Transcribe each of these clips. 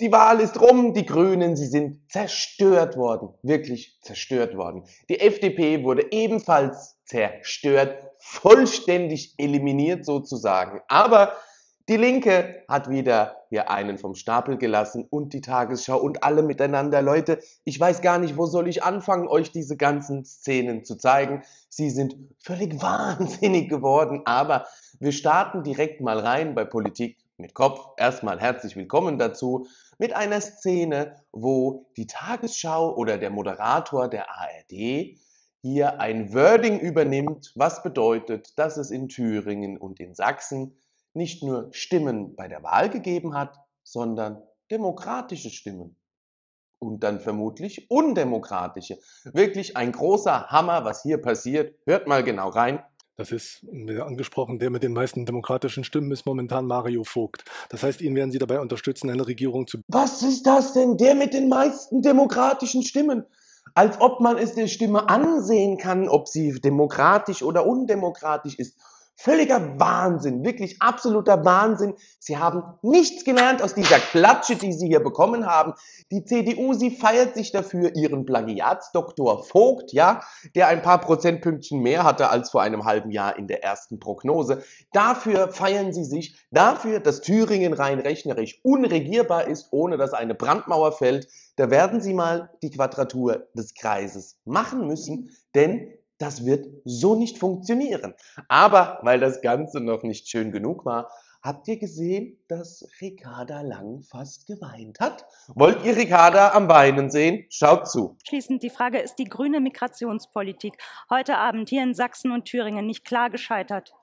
Die Wahl ist rum, die Grünen, sie sind zerstört worden, wirklich zerstört worden. Die FDP wurde ebenfalls zerstört, vollständig eliminiert sozusagen. Aber die Linke hat wieder hier einen vom Stapel gelassen und die Tagesschau und alle miteinander. Leute, ich weiß gar nicht, wo soll ich anfangen, euch diese ganzen Szenen zu zeigen. Sie sind völlig wahnsinnig geworden, aber wir starten direkt mal rein bei Politik mit Kopf. Erstmal herzlich willkommen dazu mit einer Szene, wo die Tagesschau oder der Moderator der ARD hier ein Wording übernimmt, was bedeutet, dass es in Thüringen und in Sachsen nicht nur Stimmen bei der Wahl gegeben hat, sondern demokratische Stimmen und dann vermutlich undemokratische. Wirklich ein großer Hammer, was hier passiert. Hört mal genau rein. Das ist angesprochen, der mit den meisten demokratischen Stimmen ist momentan Mario Vogt. Das heißt, ihn werden Sie dabei unterstützen, eine Regierung zu... Was ist das denn? Der mit den meisten demokratischen Stimmen? Als ob man es der Stimme ansehen kann, ob sie demokratisch oder undemokratisch ist. Völliger Wahnsinn, wirklich absoluter Wahnsinn. Sie haben nichts gelernt aus dieser Klatsche, die Sie hier bekommen haben. Die CDU, sie feiert sich dafür ihren Plagiatsdoktor Vogt, ja, der ein paar Prozentpünktchen mehr hatte als vor einem halben Jahr in der ersten Prognose. Dafür feiern sie sich, dafür, dass Thüringen rein rechnerisch unregierbar ist, ohne dass eine Brandmauer fällt. Da werden sie mal die Quadratur des Kreises machen müssen, denn das wird so nicht funktionieren. Aber weil das Ganze noch nicht schön genug war, habt ihr gesehen, dass Ricarda Lang fast geweint hat? Wollt ihr Ricarda am Weinen sehen? Schaut zu. Schließend die Frage, ist die grüne Migrationspolitik heute Abend hier in Sachsen und Thüringen nicht klar gescheitert?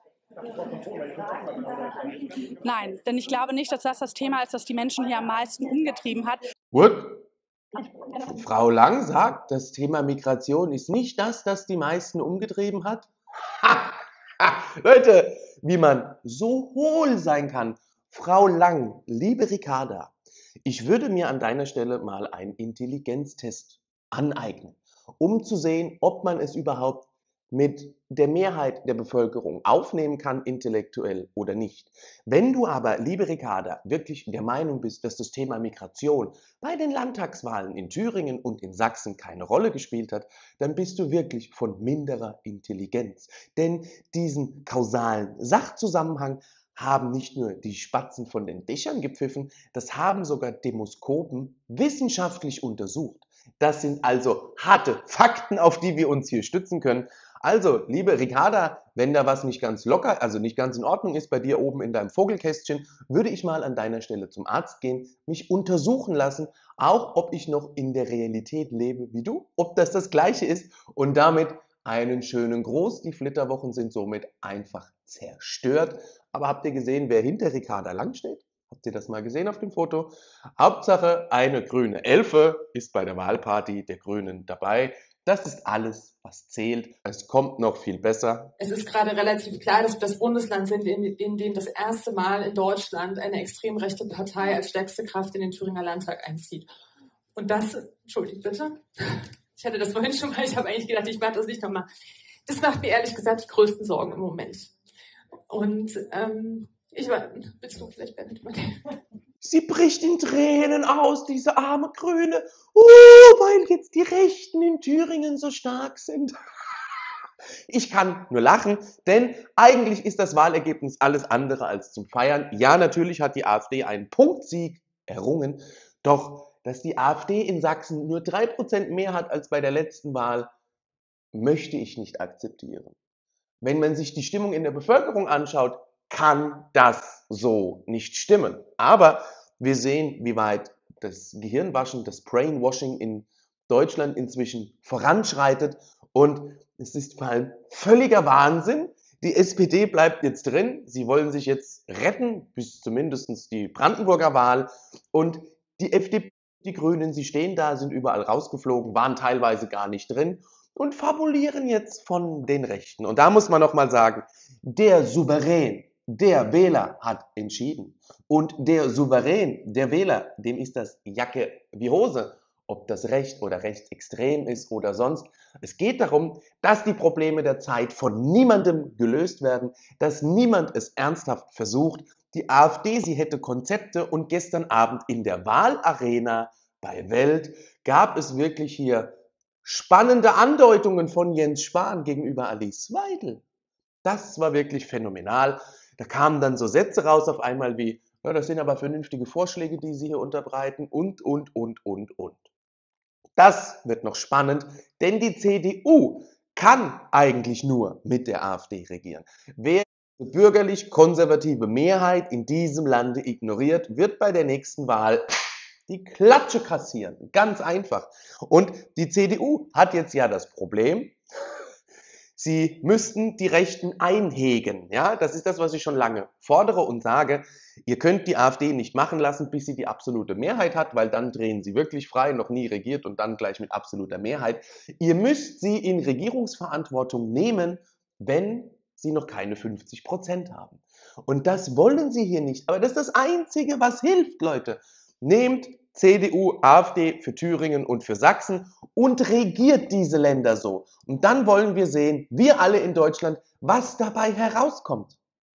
Nein, denn ich glaube nicht, dass das Thema ist, das die Menschen hier am meisten umgetrieben hat. What? Frau Lang sagt, das Thema Migration ist nicht das, das die meisten umgetrieben hat. Ha, ha, Leute, wie man so hohl sein kann. Frau Lang, liebe Ricarda, ich würde mir an deiner Stelle mal einen Intelligenztest aneignen, um zu sehen, ob man es überhaupt mit der Mehrheit der Bevölkerung aufnehmen kann, intellektuell oder nicht. Wenn du aber, liebe Ricarda, wirklich der Meinung bist, dass das Thema Migration bei den Landtagswahlen in Thüringen und in Sachsen keine Rolle gespielt hat, dann bist du wirklich von minderer Intelligenz. Denn diesen kausalen Sachzusammenhang haben nicht nur die Spatzen von den Dächern gepfiffen, das haben sogar Demoskopen wissenschaftlich untersucht. Das sind also harte Fakten, auf die wir uns hier stützen können. Also, liebe Ricarda, wenn da was nicht ganz locker, also nicht ganz in Ordnung ist bei dir oben in deinem Vogelkästchen, würde ich mal an deiner Stelle zum Arzt gehen, mich untersuchen lassen, auch ob ich noch in der Realität lebe wie du, ob das Gleiche ist und damit einen schönen Gruß. Die Flitterwochen sind somit einfach zerstört. Aber habt ihr gesehen, wer hinter Ricarda Lang steht? Habt ihr das mal gesehen auf dem Foto? Hauptsache, eine grüne Elfe ist bei der Wahlparty der Grünen dabei. Das ist alles, was zählt. Es kommt noch viel besser. Es ist gerade relativ klar, dass wir das Bundesland sind, in dem das erste Mal in Deutschland eine extrem rechte Partei als stärkste Kraft in den Thüringer Landtag einzieht. Und das, entschuldigt bitte, ich hatte das vorhin schon mal, ich habe eigentlich gedacht, ich mache das nicht nochmal. Das macht mir ehrlich gesagt die größten Sorgen im Moment. Und willst du vielleicht Bennett übernehmen? Sie bricht in Tränen aus, diese arme Grüne. Weil jetzt die Rechten in Thüringen so stark sind. Ich kann nur lachen, denn eigentlich ist das Wahlergebnis alles andere als zum Feiern. Ja, natürlich hat die AfD einen Punktsieg errungen, doch dass die AfD in Sachsen nur 3% mehr hat als bei der letzten Wahl, möchte ich nicht akzeptieren. Wenn man sich die Stimmung in der Bevölkerung anschaut, kann das so nicht stimmen. Aber wir sehen, wie weit das Gehirnwaschen, das Brainwashing in Deutschland inzwischen voranschreitet. Und es ist vor allem völliger Wahnsinn. Die SPD bleibt jetzt drin. Sie wollen sich jetzt retten, bis zumindest die Brandenburger Wahl. Und die FDP, die Grünen, sie stehen da, sind überall rausgeflogen, waren teilweise gar nicht drin und fabulieren jetzt von den Rechten. Und da muss man noch mal sagen, der Souverän, der Wähler hat entschieden. Und der Souverän, der Wähler, dem ist das Jacke wie Hose, ob das recht oder rechtsextrem ist oder sonst. Es geht darum, dass die Probleme der Zeit von niemandem gelöst werden, dass niemand es ernsthaft versucht. die AfD, sie hätte Konzepte, und gestern Abend in der Wahlarena bei Welt gab es wirklich hier spannende Andeutungen von Jens Spahn gegenüber Alice Weidel. Das war wirklich phänomenal. Da kamen dann so Sätze raus auf einmal wie, ja, das sind aber vernünftige Vorschläge, die Sie hier unterbreiten und. Das wird noch spannend, denn die CDU kann eigentlich nur mit der AfD regieren. Wer die bürgerlich-konservative Mehrheit in diesem Lande ignoriert, wird bei der nächsten Wahl die Klatsche kassieren. Ganz einfach. Und die CDU hat jetzt ja das Problem, sie müssten die Rechten einhegen. Ja, das ist das, was ich schon lange fordere und sage. Ihr könnt die AfD nicht machen lassen, bis sie die absolute Mehrheit hat, weil dann drehen sie wirklich frei, noch nie regiert und dann gleich mit absoluter Mehrheit. Ihr müsst sie in Regierungsverantwortung nehmen, wenn sie noch keine 50% haben. Und das wollen sie hier nicht. Aber das ist das Einzige, was hilft, Leute. Nehmt CDU, AfD für Thüringen und für Sachsen und regiert diese Länder so. Und dann wollen wir sehen, wir alle in Deutschland, was dabei herauskommt.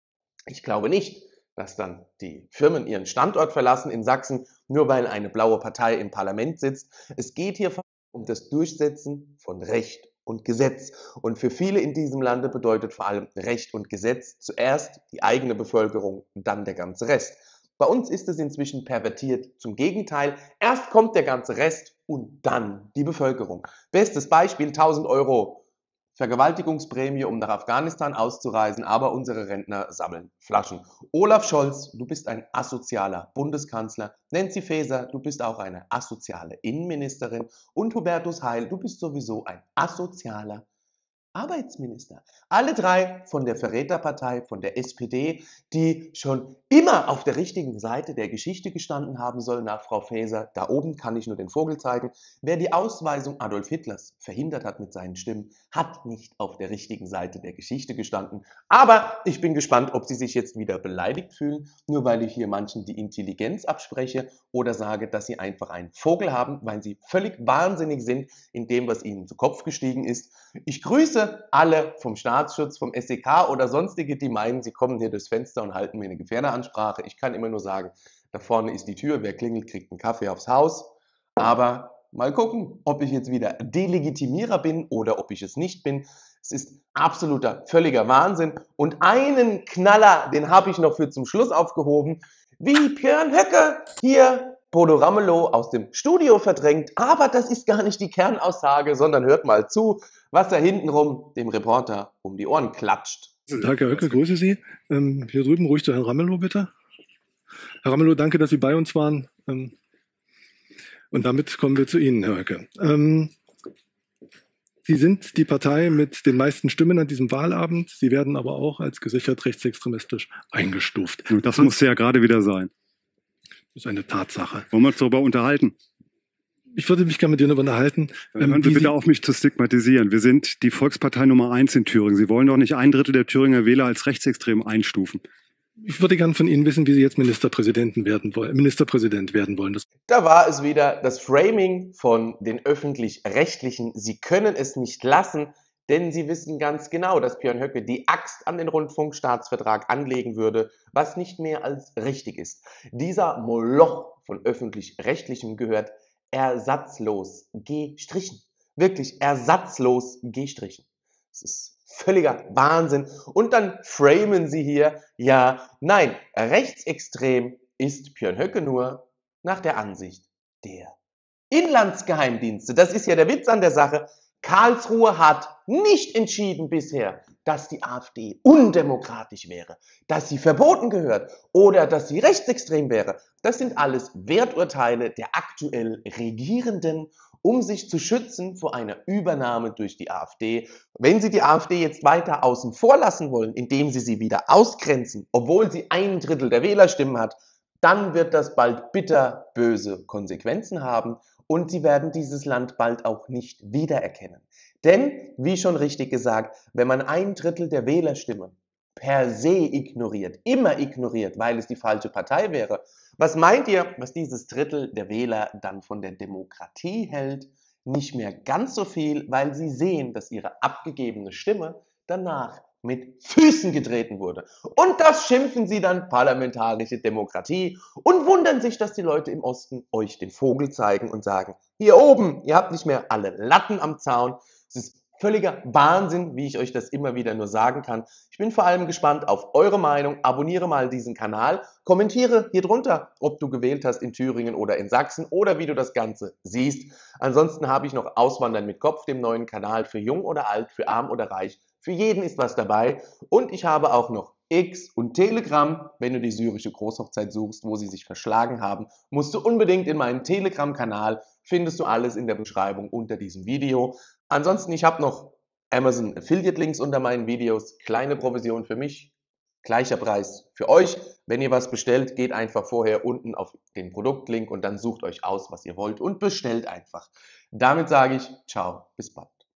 Ich glaube nicht, dass dann die Firmen ihren Standort verlassen in Sachsen, nur weil eine blaue Partei im Parlament sitzt. Es geht hier um das Durchsetzen von Recht und Gesetz. Und für viele in diesem Lande bedeutet vor allem Recht und Gesetz zuerst die eigene Bevölkerung, dann der ganze Rest. Bei uns ist es inzwischen pervertiert zum Gegenteil. Erst kommt der ganze Rest und dann die Bevölkerung. Bestes Beispiel, 1.000 Euro Vergewaltigungsprämie, um nach Afghanistan auszureisen, aber unsere Rentner sammeln Flaschen. Olaf Scholz, du bist ein asozialer Bundeskanzler. Nancy Faeser, du bist auch eine asoziale Innenministerin. Und Hubertus Heil, du bist sowieso ein asozialer Arbeitsminister. Alle drei von der Verräterpartei, von der SPD, die schon immer auf der richtigen Seite der Geschichte gestanden haben sollen, nach Frau Faeser. Da oben kann ich nur den Vogel zeigen. Wer die Ausweisung Adolf Hitlers verhindert hat mit seinen Stimmen, hat nicht auf der richtigen Seite der Geschichte gestanden. Aber ich bin gespannt, ob Sie sich jetzt wieder beleidigt fühlen, nur weil ich hier manchen die Intelligenz abspreche oder sage, dass Sie einfach einen Vogel haben, weil Sie völlig wahnsinnig sind in dem, was Ihnen zu Kopf gestiegen ist. Ich grüße alle vom Staatsschutz, vom SEK oder sonstige, die meinen, sie kommen hier durchs Fenster und halten mir eine Gefährderansprache. Ich kann immer nur sagen, da vorne ist die Tür, wer klingelt, kriegt einen Kaffee aufs Haus. Aber mal gucken, ob ich jetzt wieder Delegitimierer bin oder ob ich es nicht bin. Es ist absoluter, völliger Wahnsinn. Und einen Knaller, den habe ich noch für zum Schluss aufgehoben, wie Björn Höcke hier Bodo Ramelow aus dem Studio verdrängt. Aber das ist gar nicht die Kernaussage, sondern hört mal zu, was er hintenrum dem Reporter um die Ohren klatscht. Guten Tag, Herr Höcke, grüße Sie. Hier drüben ruhig zu Herrn Ramelow, bitte. Herr Ramelow, danke, dass Sie bei uns waren. Und damit kommen wir zu Ihnen, Herr Höcke. Sie sind die Partei mit den meisten Stimmen an diesem Wahlabend. Sie werden aber auch als gesichert rechtsextremistisch eingestuft. Das muss ja gerade wieder sein. Das ist eine Tatsache. Wollen wir uns darüber unterhalten? Ich würde mich gerne mit Ihnen darüber unterhalten. Hören Sie bitte auf, mich zu stigmatisieren. Wir sind die Volkspartei Nummer 1 in Thüringen. Sie wollen doch nicht 1/3 der Thüringer Wähler als rechtsextrem einstufen. Ich würde gerne von Ihnen wissen, wie Sie jetzt Ministerpräsident werden wollen. Da war es wieder das Framing von den Öffentlich-Rechtlichen. Sie können es nicht lassen, denn sie wissen ganz genau, dass Björn Höcke die Axt an den Rundfunkstaatsvertrag anlegen würde, was nicht mehr als richtig ist. Dieser Moloch von Öffentlich-Rechtlichem gehört ersatzlos gestrichen. Wirklich ersatzlos gestrichen. Das ist völliger Wahnsinn. Und dann framen sie hier, ja, nein, rechtsextrem ist Björn Höcke nur nach der Ansicht der Inlandsgeheimdienste. Das ist ja der Witz an der Sache. Karlsruhe hat nicht entschieden bisher, dass die AfD undemokratisch wäre, dass sie verboten gehört oder dass sie rechtsextrem wäre. Das sind alles Werturteile der aktuell Regierenden, um sich zu schützen vor einer Übernahme durch die AfD. Wenn Sie die AfD jetzt weiter außen vor lassen wollen, indem Sie sie wieder ausgrenzen, obwohl sie 1/3 der Wählerstimmen hat, dann wird das bald bitterböse Konsequenzen haben und Sie werden dieses Land bald auch nicht wiedererkennen. Denn, wie schon richtig gesagt, wenn man 1/3 der Wählerstimmen per se ignoriert, immer ignoriert, weil es die falsche Partei wäre, was meint ihr, was dieses Drittel der Wähler dann von der Demokratie hält? Nicht mehr ganz so viel, weil sie sehen, dass ihre abgegebene Stimme danach mit Füßen getreten wurde. Und das schimpfen sie dann parlamentarische Demokratie und wundern sich, dass die Leute im Osten euch den Vogel zeigen und sagen, hier oben, ihr habt nicht mehr alle Latten am Zaun. Es ist völliger Wahnsinn, wie ich euch das immer wieder nur sagen kann. Ich bin vor allem gespannt auf eure Meinung. Abonniere mal diesen Kanal, kommentiere hier drunter, ob du gewählt hast in Thüringen oder in Sachsen oder wie du das Ganze siehst. Ansonsten habe ich noch Auswandern mit Kopf, dem neuen Kanal für jung oder alt, für arm oder reich. Für jeden ist was dabei. Und ich habe auch noch X und Telegram. Wenn du die syrische Großhochzeit suchst, wo sie sich verschlagen haben, musst du unbedingt in meinen Telegram-Kanal. Findest du alles in der Beschreibung unter diesem Video. Ansonsten, ich habe noch Amazon Affiliate Links unter meinen Videos. Kleine Provision für mich, gleicher Preis für euch. Wenn ihr was bestellt, geht einfach vorher unten auf den Produktlink und dann sucht euch aus, was ihr wollt und bestellt einfach. Damit sage ich ciao, bis bald.